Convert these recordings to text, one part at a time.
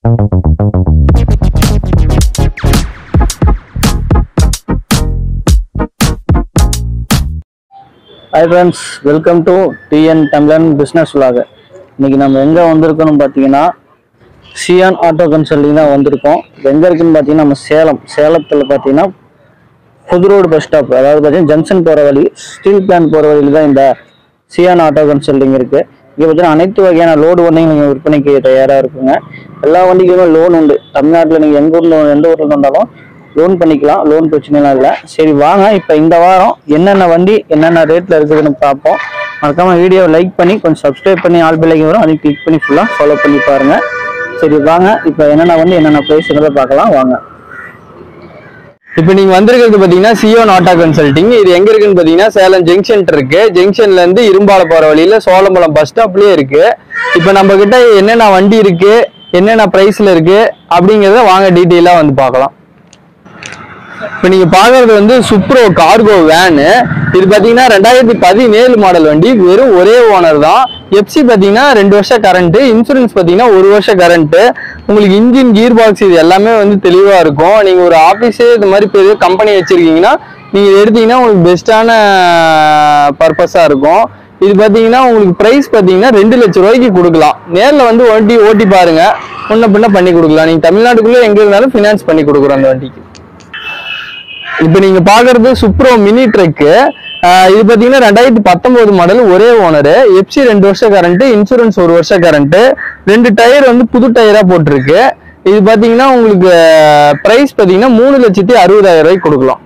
Hi friends, welcome to TN Tamlan Business Vlog. இன்னைக்கு நம்ம எங்க வந்திருக்கோம்னு பாத்தீங்கன்னா சியான் ஆட்டோ கன்சல்டிங் தான் வந்திருக்கோம். எங்க இருக்குன்னு பாத்தீங்கன்னா நம்ம சேலத்துல பாத்தீங்கன்னா புது ரோடு பஸ் ஸ்டாப், அதாவது பாத்தீங்கன்னா ஜங்ஷன் போற வழி, ஸ்டீல் பிளான்ட் போற வழியில தான் இந்த சியான் ஆட்டோ கன்சல்டிங் இருக்கு. இங்க பாத்தீங்கன்னா அனைத்து வகையான லோடு வண்டிகள் நீங்க விற்பனைக்கு தயாரா இருக்குங்க. எல்லா வண்டிக்குமே லோன் உண்டு. தமிழ்நாட்டில் நீங்க எந்த ஊர்ல இருந்தாலும் லோன் பண்ணிக்கலாம், லோன் பிரச்சனைலாம் இல்லை. சரி வாங்க, இப்போ இந்த வாரம் என்னென்ன வண்டி என்னென்ன ரேட்டில் இருக்குதுன்னு பார்ப்போம். மறக்காம வீடியோவை லைக் பண்ணி கொஞ்சம் சப்ஸ்கிரைப் பண்ணி ஆல் பெல் ஐக்கான் வரும், அதையும் கிளிக் பண்ணி ஃபுல்லாக ஃபாலோ பண்ணி பாருங்க. சரி வாங்க, இப்போ என்னென்ன வண்டி என்னென்ன ப்ரைஸ்ன்றதை பார்க்கலாம் வாங்க. இப்போ நீங்க வந்திருக்கிறது பாத்தீங்கன்னா சியான் ஆட்டோ கன்சல்டிங். இது எங்க இருக்குன்னு பாத்தீங்கன்னா சேலம் ஜங்ஷன் இருக்கு. ஜங்ஷன்ல இருந்து இரும்பாலை போற வழியில சோழம்பலம் பஸ் ஸ்டாப்லயே இருக்கு. இப்போ நம்ம கிட்ட என்னென்ன வண்டி இருக்கு, என்னென்ன பிரைஸ்ல இருக்கு அப்படிங்கிறத வாங்க டீட்டெயிலா வந்து பார்க்கலாம். இப்போ நீங்க பாக்குறது வந்து சுப்ரோ கார்கோ வேனு. இது பாத்தீங்கன்னா 2017 மாடல் வண்டி. வெறும் ஒரே ஓனர் தான். எஃப்சி பாத்தீங்கன்னா 2 வருஷம் கரண்ட், இன்சூரன்ஸ் பாத்தீங்கன்னா 1 வருஷம் கரண்ட். உங்களுக்கு இன்ஜின் கீர் பாக்ஸ் இது எல்லாமே வந்து தெளிவா இருக்கும். நீங்க ஒரு ஆபீஸே இந்த மாதிரி பெரிய கம்பெனி வச்சிருக்கீங்கன்னா நீங்க எடுத்தீங்கன்னா உங்களுக்கு பெஸ்டான பர்பஸா இருக்கும். இது பாத்தீங்கன்னா உங்களுக்கு பிரைஸ் பாத்தீங்கன்னா 2 லட்சம் ரூபாய்க்கு கொடுக்கலாம். நேரில் வந்து ஓட்டி பாருங்க, முன்ன பின்ன பண்ணி கொடுக்கலாம். நீங்க தமிழ்நாட்டுக்குள்ள எங்க இருந்தாலும் ஃபினான்ஸ் பண்ணி கொடுக்குறோம் அந்த வண்டிக்கு. இப்ப நீங்க பாக்குறது சுப்ரோ மினி ட்ரக். இது பாத்தீங்கன்னா 2019 மாடல், ஒரே ஓனர், எஃப்சி 2 வருஷம் கரண்ட், இன்சூரன்ஸ் 1 வருஷம் கரண்ட், 2 டயர் வந்து புது டயரா போட்டிருக்கு. இது பாத்தீங்கன்னா உங்களுக்கு பிரைஸ் பாத்தீங்கன்னா 3,60,000 ரூபாய்க்கு கொடுக்கலாம்.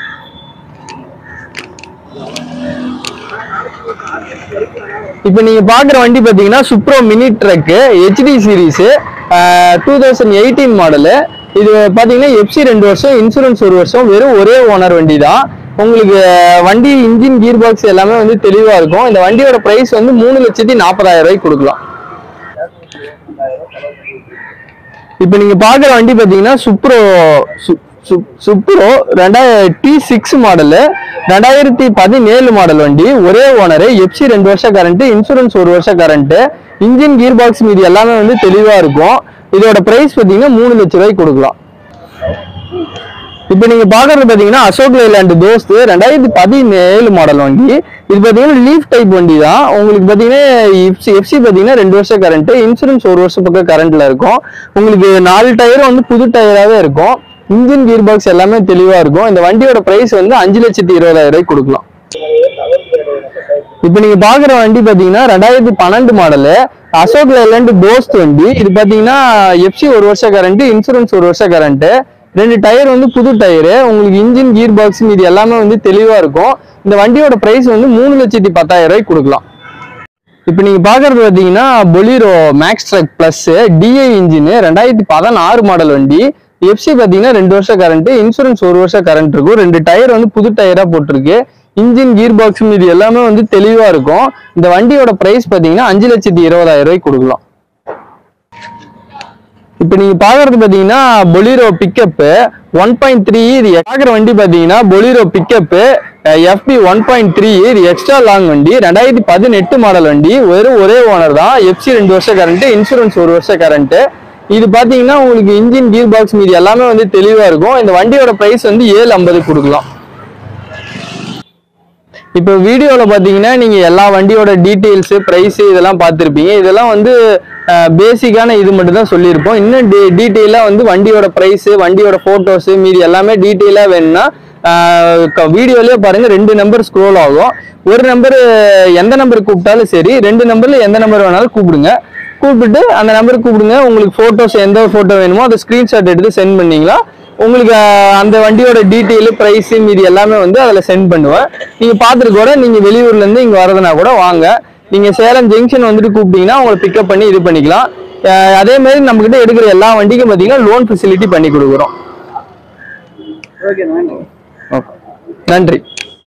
இப்ப நீங்க பாக்குற வண்டி பாத்தீங்கன்னா Supro mini truck HD series 2018 model. இது பாத்தீங்கன்னா எஃப்சி 2 வருஷம், இன்சூரன்ஸ் 1 வருஷம், வெறும் ஒரே ஓனர் வண்டி தான். உங்களுக்கு வண்டி இன்ஜின் கீர் பாக்ஸ் எல்லாமே வந்து தெளிவா இருக்கும். இந்த வண்டியோட பிரைஸ் வந்து 3,40,000 ரூபாய்க்கு கொடுக்கலாம். இப்ப நீங்க பாக்குற வண்டி பாத்தீங்கன்னா சுப்ரோ 2006 மாடலு, 2017 மாடல் வண்டி, ஒரே ஓனர், எஃப்சி 2 வருஷம் கரண்ட், இன்சூரன்ஸ் 1 வருஷம் கரண்ட், இன்ஜின் கீர் பாக்ஸ் மீது எல்லாமே வந்து தெளிவா இருக்கும். இதோட பிரைஸ் பாத்தீங்கன்னா 3 லட்சம் ரூபாய்க்கு கொடுக்கலாம். இப்ப நீங்க பாக்குறது பாத்தீங்கன்னா அசோக் லேலண்ட் தோஸ்த் 2017 மாடல் வண்டி. இது பாத்தீங்கன்னா லீஃப் டைப் வண்டி தான். உங்களுக்கு பாத்தீங்கன்னா எஃப்சி பாத்தீங்கன்னா 2 வருஷம் கரண்ட், இன்சூரன்ஸ் 1 வருஷம் பக்கம் கரண்ட்ல இருக்கும். உங்களுக்கு 4 டயர் வந்து புது டயராவே இருக்கும். இன்ஜின் கீர் பாக்ஸ் எல்லாமே தெளிவா இருக்கும். இந்த வண்டியோட பிரைஸ் வந்து 5,20,000 ரூபாய்க்கு கொடுக்கலாம். இப்ப நீங்க பாக்குற வண்டி பாத்தீங்கன்னா 2012 மாடலு அசோக் லேலண்ட் தோஸ்த் வண்டி. இது பாத்தீங்கன்னா எஃப்சி 1 வருஷம் கரண்ட், இன்சூரன்ஸ் 1 வருஷம் கரண்ட், 2 டயர் வந்து புது டயரு. உங்களுக்கு இன்ஜின் கீர் பாக்ஸ் இது எல்லாமே வந்து தெளிவா இருக்கும். இந்த வண்டியோட பிரைஸ் வந்து 3,10,000 ரூபாய்க்கு கொடுக்கலாம். இப்ப நீங்க பாக்குறது பாத்தீங்கன்னா Bolero Maxx truck plus DI engine 2016 model வண்டி. எஃப்சி பாத்தீங்கன்னா 2 வருஷம் கரண்ட், இன்சூரன்ஸ் 1 வருஷம் கரண்ட் இருக்கும். 2 டயர் வந்து புது டயரா போட்டிருக்கு. இன்ஜின் கீர் பாக்ஸ் இது எல்லாமே வந்து தெளிவா இருக்கும். இந்த வண்டியோட பிரைஸ் பாத்தீங்கன்னா 5,20,000 ரூபாய்க்கு கொடுக்கலாம். இப்ப நீங்க பாக்குறது பாத்தீங்கன்னா பொலிரோ பிக்கப் 1.3. இது பாக்குற வண்டி பாத்தீங்கன்னா பொலிரோ பிக்கப் FB 1.3. இது எக்ஸ்ட்ரா லாங் வண்டி, 2018 மாடல் வண்டி, ஒரே ஓனர் தான், எஃப்சி 2 வருஷம் கரண்ட், இன்சூரன்ஸ் 1 வருஷம் கரண்ட். இது பாத்தீங்கன்னா உங்களுக்கு இன்ஜின் கீர் பாக்ஸ் மீது எல்லாமே வந்து தெளிவா இருக்கும். இந்த வண்டியோட பிரைஸ் வந்து 750 கொடுக்கலாம். இப்போ வீடியோல பாத்தீங்கன்னா நீங்க எல்லா வண்டியோட டீடைல்ஸ், பிரைஸ் இதெல்லாம் பார்த்திருப்பீங்க. இதெல்லாம் வந்து பேசிக்கான இது மட்டும் தான் சொல்லியிருப்போம். இன்னும் டீட்டெயிலா வந்து வண்டியோட பிரைஸ், வண்டியோட போட்டோஸ் மீதி எல்லாமே டீட்டெயிலா வேணும்னா வீடியோலயே பாருங்க. 2 நம்பர் ஸ்க்ரோல் ஆகும். ஒரு நம்பர் எந்த நம்பர் கூப்பிட்டாலும் சரி, 2 நம்பர்ல எந்த நம்பர் வேணாலும் கூப்பிட்டு அந்த நம்பருக்கு கூப்பிடுங்க. உங்களுக்கு போட்டோஸ் எந்த போட்டோ வேணுமோ அதை ஸ்கிரீன்ஷாட் எடுத்து சென்ட் பண்ணீங்களா உங்களுக்கு அந்த வண்டியோட டீட்டெயில், பிரைஸ் மீதி எல்லாமே வந்து அதில் சென்ட் பண்ணுவேன். நீங்க பார்த்துட்டு கூட நீங்க வெளியூர்ல இருந்து இங்க வரதுனா கூட வாங்க. நீங்க சேலம் ஜங்ஷன் வந்துட்டு கூப்பிட்டீங்கன்னா உங்களை பிக்கப் பண்ணி இது பண்ணிக்கலாம். அதே மாதிரி நம்ம கிட்ட எடுக்கிற எல்லா வண்டிக்கும் பாத்தீங்கன்னா லோன் ஃபெசிலிட்டி பண்ணி கொடுக்குறோம். ஓகே, நன்றி.